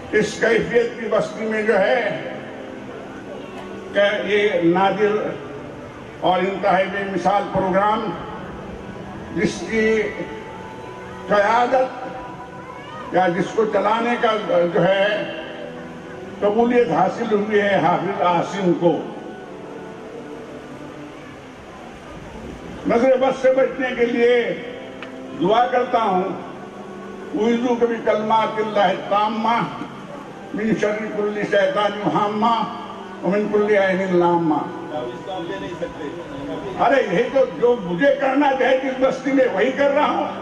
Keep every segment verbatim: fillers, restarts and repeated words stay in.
اس کیفیت کی بستی میں جو ہے کہ یہ نادر اور انتہائی بے مثال پروگرام جس کی قیادت یا جس کو چلانے کا جو ہے قبولیت حاصل ہوئی ہے حافظ عاصم کو، نظر بد سے بچنے کے لیے دعا کرتا ہوں، اعوذ کبھی کلمات اللہ التامہ من شر کل شیطان ہامہ ومن کل عین لامہ۔ ارے یہ تو جو مجھے کرنا چاہے جس بستی میں وہی کر رہا ہوں۔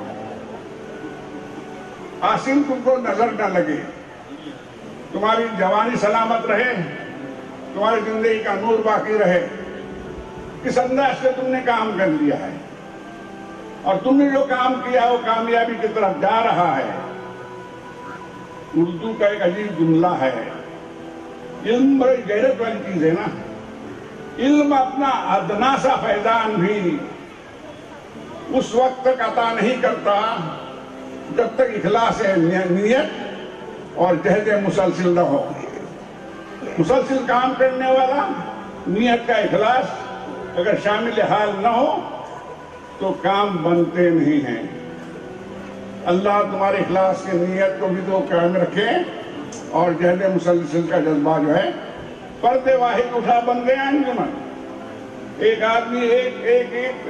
عاصم تم کو نظر نہ لگے، تمہاری جوانی سلامت رہے، تمہاری زندگی کا نور باقی رہے، کس انداز سے تم نے کام کر لیا ہے اور تم نے جو کام کیا وہ کامیابی کی طرف جا رہا ہے۔ اردو کا ایک عجیب جملہ ہے، علم بڑی غیرت والی چیز ہے نا، علم اپنا ادنا سا فیضان بھی اس وقت تک عطا نہیں کرتا جب تک اخلاص نیت اور جہد مسلسل نہ ہو۔ مسلسل کام کرنے والا، نیت کا اخلاص اگر شامل حال نہ ہو تو کام بنتے نہیں ہیں۔ اللہ تمہارے اخلاص کے نیت کو بھی تو قائم رکھے اور جہد مسلسل کا جذبہ جو ہے فرد واحد اٹھا بن گیا انجمن۔ ایک آدمی ایک ایک ایک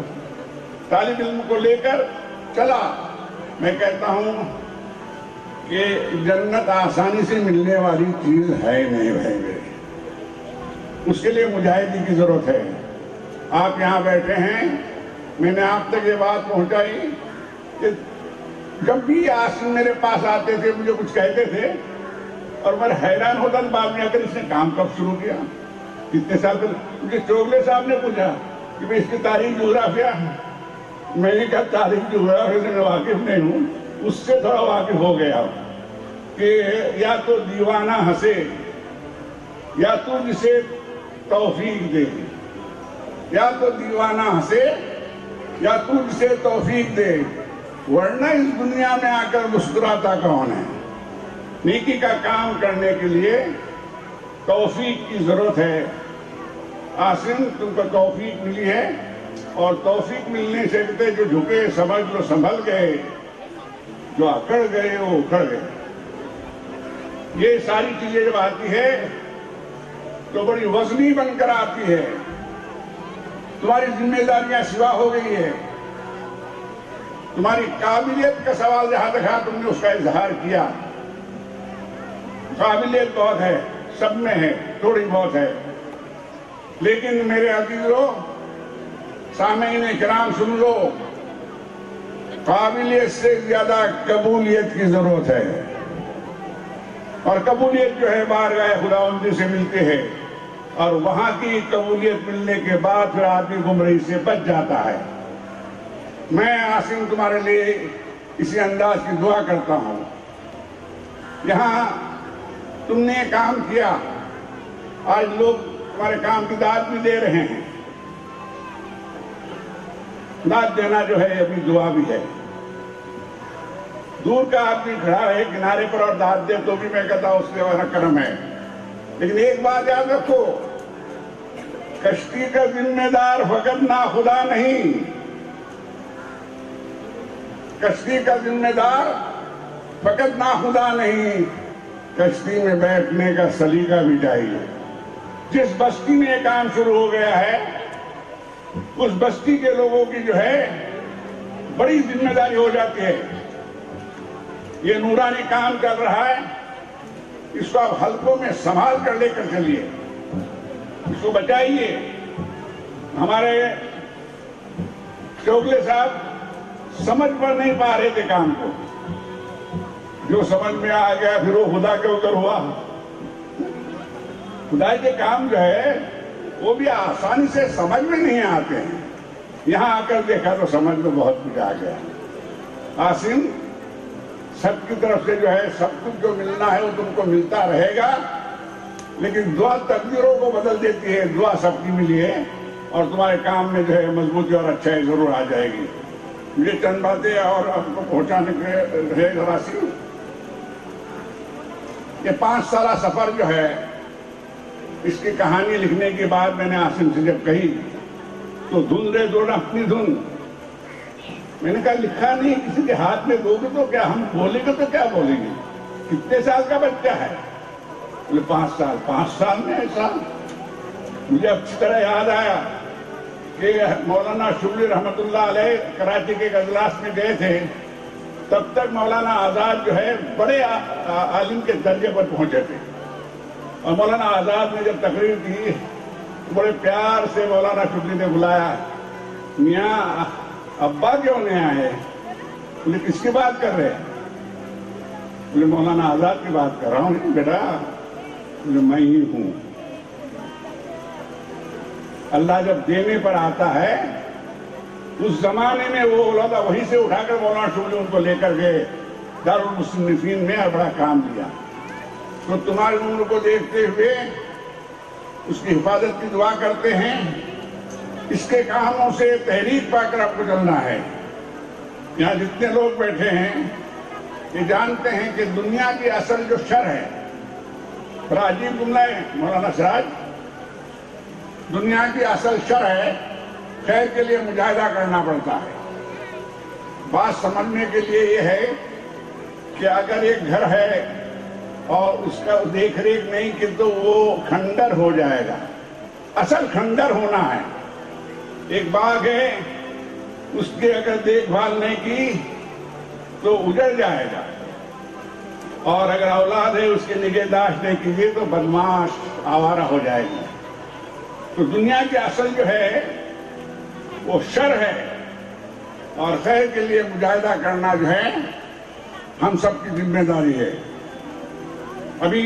طالب علم کو لے کر چلا۔ میں کہتا ہوں کہ جنت آسانی سے ملنے والی چیز ہے نہیں بھائی میرے، اس کے لیے مجاہدی کی ضرورت ہے۔ آپ یہاں بیٹھے ہیں، میں نے آپ تک یہ بات پہنچائی کہ جب بھی عاصم میرے پاس آتے تھے مجھے کچھ کہتے تھے اور میں حیران ہوتا تھا، بعد میں آ کر اس نے کام کب شروع کیا، کتنے سال پہلے۔ مجھے چوگلے صاحب نے پوچھا کہ میں اس کی تاریخ جغرافیہ، میں نے کہا تاریخ جغرافیہ سے میں واقف نہیں ہوں، اس سے تھوڑا واقف ہو گیا کہ یا تو دیوانہ ہنسے یا تو جسے توفیق دے، یا تو دیوانہ ہنسے یا تو جسے توفیق دے، ورنہ اس دنیا میں آ کر مسکراتا کون ہے۔ نیکی کا کام کرنے کے لیے توفیق کی ضرورت ہے۔ عاصم تم کو توفیق ملی ہے اور توفیق ملنے سے کہتے جو جھکے سمجھ لو سنبھل گئے، جو اکڑ گئے وہ اکھڑ گئے۔ یہ ساری چیزیں جب آتی ہے تو بڑی وزنی بن کر آتی ہے، تمہاری ذمہ داریاں سوا ہو گئی ہے، تمہاری قابلیت کا سوال جہاں تک تم نے اس کا اظہار کیا۔ قابلیت بہت ہے، سب میں ہے، تھوڑی بہت ہے، لیکن میرے عزیزو سامعین کرام سن لو، قابلیت سے زیادہ قبولیت کی ضرورت ہے، اور قبولیت جو ہے بارگاہ خداوندی سے ملتی ہے، اور وہاں کی قبولیت ملنے کے بعد پھر آدمی گمراہی سے بچ جاتا ہے۔ میں عاصم تمہارے لیے اسی انداز کی دعا کرتا ہوں۔ یہاں تم نے کام کیا، آج لوگ تمہارے کام کی داد بھی دے رہے ہیں۔ داد دینا جو ہے ابھی دعا بھی ہے۔ دور کا آدمی کھڑا ہے کنارے پر اور داد دے تو بھی میں کہتا ہوں اس سے والا کرم ہے، لیکن ایک بات یاد رکھو، کشتی کا ذمہ دار فقط ناخدا نہیں، کشتی کا ذمہ دار فقط ناخدا نہیں، کشتی میں بیٹھنے کا سلیقہ بھی چاہیے۔ جس بستی میں یہ کام شروع ہو گیا ہے اس بستی کے لوگوں کی جو ہے بڑی ذمہ داری ہو جاتی ہے۔ یہ نورانی کام کر رہا ہے، اس کو آپ حلقوں میں سنبھال کر لے کر چلیے، اس کو بچائیے۔ ہمارے چوگلے صاحب سمجھ پر نہیں پا رہے تھے کام کو، جو سمجھ میں آ گیا پھر وہ خدا کے اوپر ہوا۔ خدا کے کام جو ہے وہ بھی آسانی سے سمجھ میں نہیں آتے ہیں، یہاں آ کر دیکھا تو سمجھ میں بہت کچھ آ گیا۔ عاصم سب کی طرف سے جو ہے سب کچھ جو ملنا ہے وہ تم کو ملتا رہے گا، لیکن دعا تقدیروں کو بدل دیتی ہے۔ دعا سب کی ملی ہے اور تمہارے کام میں جو ہے مضبوطی اور اچھائی ضرور آ جائے گی۔ مجھے چند باتیں اور آپ کو پہنچانے کے رہے گا۔ عاصم یہ پانچ سالہ سفر جو ہے، اس کی کہانی لکھنے کے بعد میں نے عاصم سے جب کہی تو دھن رے دو نا اپنی دھن، میں نے کہا لکھا نہیں، کسی کے ہاتھ میں دو گے تو کیا ہم بولیں گے تو کیا بولیں گے؟ کتنے سال کا بچہ ہے؟ بولے پانچ سال پانچ سال میں ایسا؟ مجھے اچھی طرح یاد آیا کہ مولانا شبلی رحمت اللہ علیہ کراچی کے ایک اجلاس میں گئے تھے، تب تک مولانا آزاد جو ہے بڑے عالم کے درجے پر پہنچے تھے، اور مولانا آزاد نے جب تقریر کی بڑے پیار سے مولانا شبلی نے بلایا، میاں ابا کیوں نہیں آئے؟ بولے کس کی بات کر رہے ہیں؟ بولے مولانا آزاد کی بات کر رہا ہوں بیٹا۔ بولے میں ہی ہوں۔ اللہ جب دینے پر آتا ہے، اس زمانے میں وہ اولادا وہیں سے اٹھا کر مولانا شبلی ان کو لے کر گئے دارالمصنفین میں، اور بڑا کام دیا۔ تو تمہاری عمر کو دیکھتے ہوئے اس کی حفاظت کی دعا کرتے ہیں، اس کے کاموں سے تحریک پا کر آپ کو چلنا ہے۔ یہاں جتنے لوگ بیٹھے ہیں یہ جانتے ہیں کہ دنیا کی اصل جو شر ہے، بڑا عجیب جملہ ہے مولانا سراج، دنیا کی اصل شر ہے خیر کے لیے مجاہدہ کرنا پڑتا ہے۔ بات سمجھنے کے لیے یہ ہے کہ اگر ایک گھر ہے اور اس کا دیکھ ریکھ نہیں کی تو وہ کھنڈر ہو جائے گا، اصل کھنڈر ہونا ہے۔ ایک باغ ہے، اس کی اگر دیکھ بھال نہیں کی تو اجڑ جائے گا، اور اگر اولاد ہے اس کی نگہداشت نہیں کیجیے تو بدماش آوارہ ہو جائے گی۔ تو دنیا کی اصل جو ہے وہ شر ہے، اور خیر کے لیے مجاہدہ کرنا جو ہے ہم سب کی ذمہ داری ہے۔ ابھی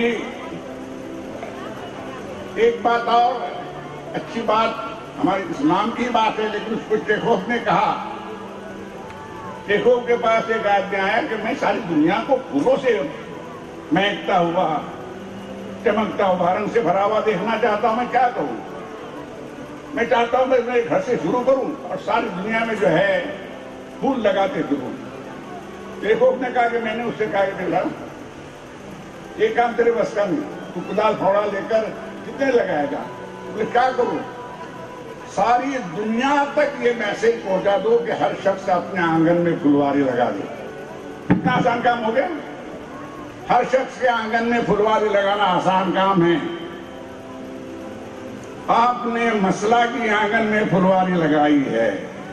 ایک بات اور اچھی بات ہمارے اسلام کی بات ہے، لیکن اس کو چیخوف نے کہا۔ چیخوف کے پاس ایک آدمی آیا کہ میں ساری دنیا کو پھولوں سے مہکتا ہوا، چمکتا ہوا، رنگ سے بھرا ہوا دیکھنا چاہتا ہوں، میں کیا کروں؟ میں چاہتا ہوں میں گھر سے شروع کروں اور ساری دنیا میں جو ہے پھول لگاتے پھروں۔ چیخوف نے کہا کہ میں نے اس سے کہا کہ بیٹا یہ کام تیرے بس کا نہیں، تو کدال پھوڑا لے کر کتنے لگائے گا؟ بولے کیا کروں؟ ساری دنیا تک یہ میسج پہنچا دو کہ ہر شخص اپنے آنگن میں پھلواری لگا دے۔ کتنا آسان کام ہو گیا؟ ہر شخص کے آنگن میں پھلواری لگانا آسان کام ہے۔ آپ نے مسئلہ کی آنگن میں پھلواری لگائی ہے۔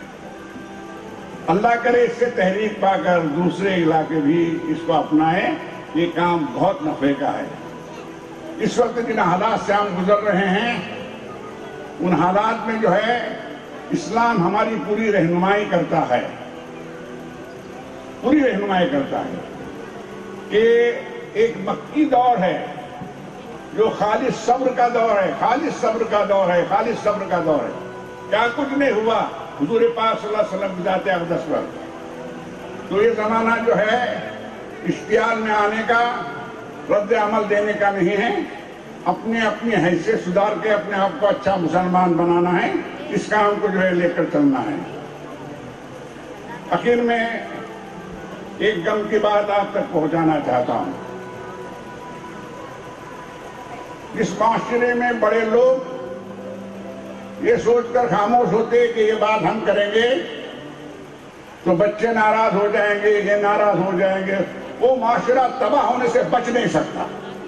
اللہ کرے اس سے تحریک پا کر دوسرے علاقے بھی اس کو اپنائیں، یہ کام بہت نفع کا ہے۔ اس وقت جن حالات سے ہم گزر رہے ہیں، ان حالات میں جو ہے اسلام ہماری پوری رہنمائی کرتا ہے، پوری رہنمائی کرتا ہے کہ ایک مکی دور ہے جو خالص صبر کا دور ہے، خالص صبر کا دور ہے، خالص صبر کا دور ہے۔ کیا کچھ نہیں ہوا حضور پاک صلی اللہ علیہ وسلم کی ذات اقدس پر۔ تو یہ زمانہ جو ہے اشتعال میں آنے کا، رد عمل دینے کا نہیں ہے، اپنی اپنی حیثیت سدھار کے اپنے آپ کو اچھا مسلمان بنانا ہے، اس کام کو جو ہے لے کر چلنا ہے۔ آخر میں ایک غم کی بات آپ تک پہنچانا چاہتا ہوں۔ جس معاشرے میں بڑے لوگ یہ سوچ کر خاموش ہوتے کہ یہ بات ہم کریں گے تو بچے ناراض ہو جائیں گے، یہ ناراض ہو جائیں گے، وہ معاشرہ تباہ ہونے سے بچ نہیں سکتا۔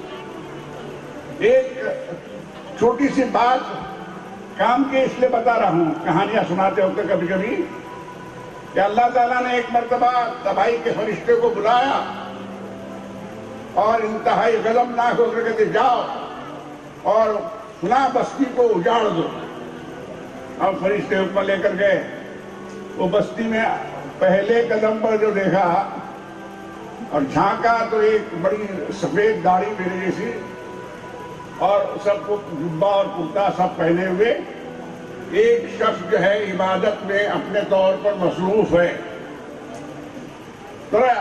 ایک چھوٹی سی بات کام کے اس لیے بتا رہا ہوں، کہانیاں سناتے ہوتے کبھی کبھی، کہ اللہ تعالیٰ نے ایک مرتبہ تباہی کے فرشتے کو بلایا اور انتہائی غضبناک ہو کر کہتے جاؤ اور فلاں بستی کو اجاڑ دو۔ اب فرشتے اوپر لے کر گئے، وہ بستی میں پہلے قدم پر جو دیکھا اور جھانکا تو ایک بڑی سفید داڑھی میرے جیسی، اور سب کو جبہ اور کرتا سب پہنے ہوئے ایک شخص جو ہے عبادت میں اپنے طور پر مصروف ہے۔ تھوڑا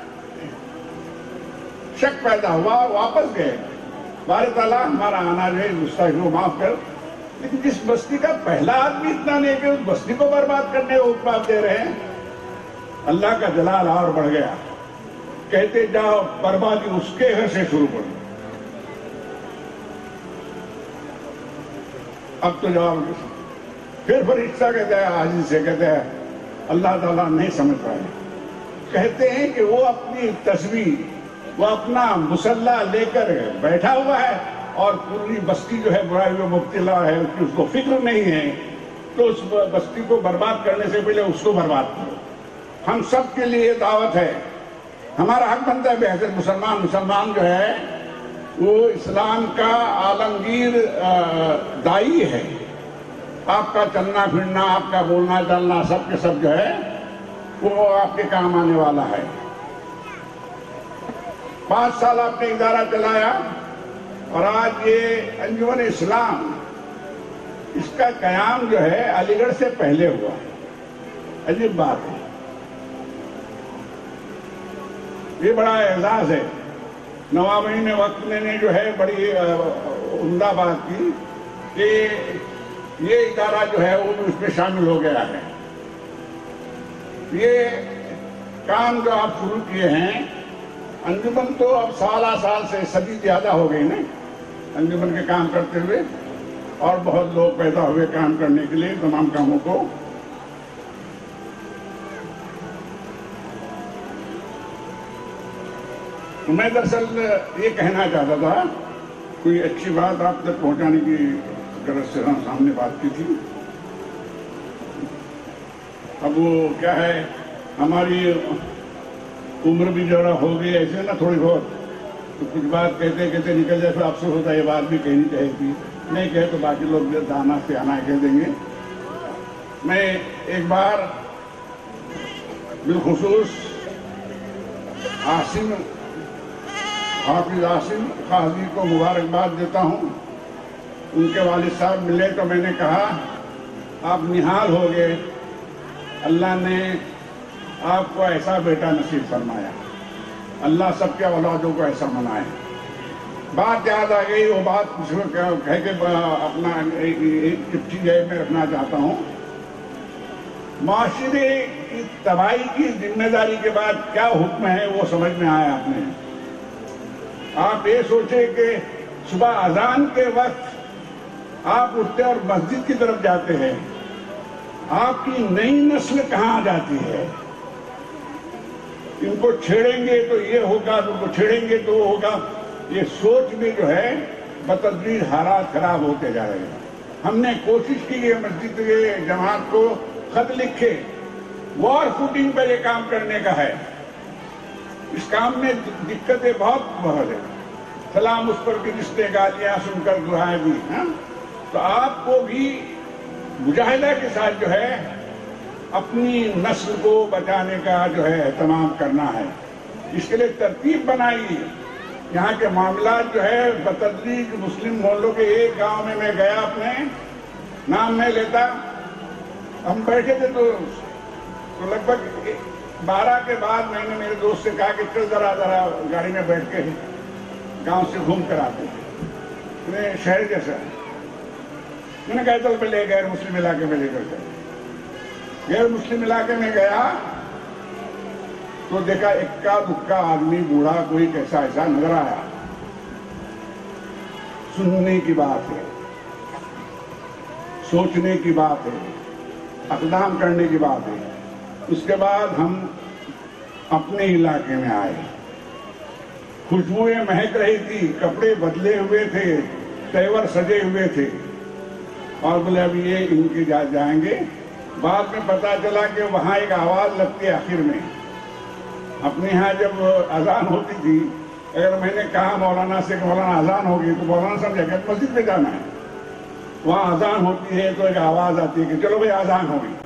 شک پیدا ہوا، واپس گئے، بارے تعالیٰ ہمارا آنا جو ہے گستاخی کو معاف کر، لیکن جس بستی کا پہلا آدمی اتنا نہیں کہ اس بستی کو برباد کرنے کو حکم آپ دے رہے ہیں۔ اللہ کا جلال اور بڑھ گیا، کہتے جاؤ بربادی اس کے گھر سے شروع کرو۔ اب تو جواب پھر فرشتہ کہتا ہے حاجی سے، کہتا ہے اللہ تعالیٰ نہیں سمجھ پائے. کہتے ہیں کہ وہ اپنی تصویر، وہ اپنا مسلح لے کر بیٹھا ہوا ہے اور پوری بستی جو ہے برائی میں مبتلا ہے، اس کو فکر نہیں ہے، تو اس بستی کو برباد کرنے سے پہلے اس کو برباد کرو. ہم سب کے لیے دعوت ہے، ہمارا حق بنتا ہے بحثیت مسلمان. مسلمان جو ہے وہ اسلام کا عالمگیر دائی ہے. آپ کا چلنا پھرنا، آپ کا بولنا چلنا، سب کے سب جو ہے وہ آپ کے کام آنے والا ہے. پانچ سال آپ نے ادارہ چلایا اور آج یہ انجمن اسلام، اس کا قیام جو ہے علی گڑھ سے پہلے ہوا. عجیب بات ہے، یہ بڑا اعزاز ہے. نوابین وقت نے جو ہے بڑی عمدہ بات کی کہ یہ ادارہ جو ہے وہ اس میں شامل ہو گیا ہے. یہ کام جو آپ شروع کیے ہیں، انجمن تو اب سالہ سال سے صدی زیادہ ہو گئی نا انجمن کے کام کرتے ہوئے، اور بہت لوگ پیدا ہوئے کام کرنے کے لیے تمام کاموں کو. میں دراصل یہ کہنا چاہتا تھا، کوئی اچھی بات آپ تک پہنچانے کی غرض سے سامنے بات کی تھی. اب وہ کیا ہے، ہماری عمر بھی جو ہو گئی ایسے نا تھوڑی بہت، تو کچھ بات کہتے کہتے نکل جائے، پھر افسوس ہوتا ہے یہ بات بھی کہنی چاہیے تھی. نہیں کہے تو باقی لوگ دانا سے آنا کہہ دیں گے. میں ایک بار بالخصوص عاصم حافظ عاصم قاضی کو مبارکباد دیتا ہوں. ان کے والد صاحب ملے تو میں نے کہا آپ نہال ہو گئے، اللہ نے آپ کو ایسا بیٹا نصیب فرمایا، اللہ سب کے اولادوں کو ایسا منائے. بات یاد آ گئی، وہ بات کہہ کے اپنا ایک چٹھی جیب میں رکھنا چاہتا ہوں. معاشرے کی تباہی کی ذمہ داری کے بعد کیا حکم ہے وہ سمجھ میں آیا. آپ نے آپ یہ سوچے کہ صبح اذان کے وقت آپ اٹھتے اور مسجد کی طرف جاتے ہیں، آپ کی نئی نسل کہاں جاتی ہے؟ ان کو چھیڑیں گے تو یہ ہوگا، ان کو چھیڑیں گے تو وہ ہوگا. یہ سوچ میں جو ہے بتدریج حالات خراب ہوتے جا رہے ہیں. ہم نے کوشش کی ہے مسجد کے جماعت کو خط لکھے، وار فوٹنگ پر یہ کام کرنے کا ہے. اس کام میں دقتیں بہت بہت ہیں. سلام اس پر بھی رشتے گالیاں سن کر دعائیں بھی ہیں. تو آپ کو بھی مجاہدہ کے ساتھ جو ہے اپنی نسل کو بچانے کا جو ہے اہتمام کرنا ہے. اس کے لیے ترتیب بنائی. یہاں کے معاملات جو ہے بتدریج مسلم محلوں کے ایک گاؤں میں میں گیا، اپنے نام میں لیتا. ہم بیٹھے تھے تو لگ بھگ بارہ کے بعد میں نے میرے دوست سے کہا کہ چل ذرا ذرا گاڑی میں بیٹھ کے گاؤں سے گھوم کر آتے تھے شہر جیسا. میں نے کہا چل پہلے غیر مسلم علاقے میں لے کر چلے. غیر مسلم علاقے میں گیا تو دیکھا اکا دکا آدمی بوڑھا کوئی کیسا ایسا نظر آیا. سننے کی بات ہے، سوچنے کی بات ہے، اقدام کرنے کی بات ہے. اس کے بعد ہم اپنے علاقے میں آئے. خوشبوئیں مہک رہی تھی، کپڑے بدلے ہوئے تھے، تیور سجے ہوئے تھے، اور بولے اب یہ ان کے جا جائیں گے. بعد میں پتا چلا کہ وہاں ایک آواز لگتی ہے آخر میں. اپنے ہاں جب اذان ہوتی تھی، اگر میں نے کہا مولانا سے کہ مولانا اذان ہوگی تو مولانا سمجھا کہ مسجد پہ جانا ہے. وہاں اذان ہوتی ہے تو ایک آواز آتی ہے کہ چلو بھائی اذان ہوگی.